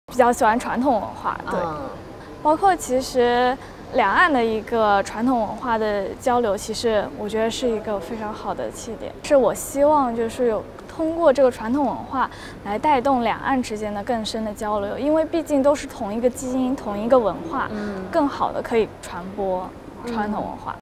比较喜欢传统文化，对，包括其实两岸的一个传统文化的交流，其实我觉得是一个非常好的起点。是我希望就是有通过这个传统文化来带动两岸之间的更深的交流，因为毕竟都是同一个基因、同一个文化，更好的可以传播传统文化。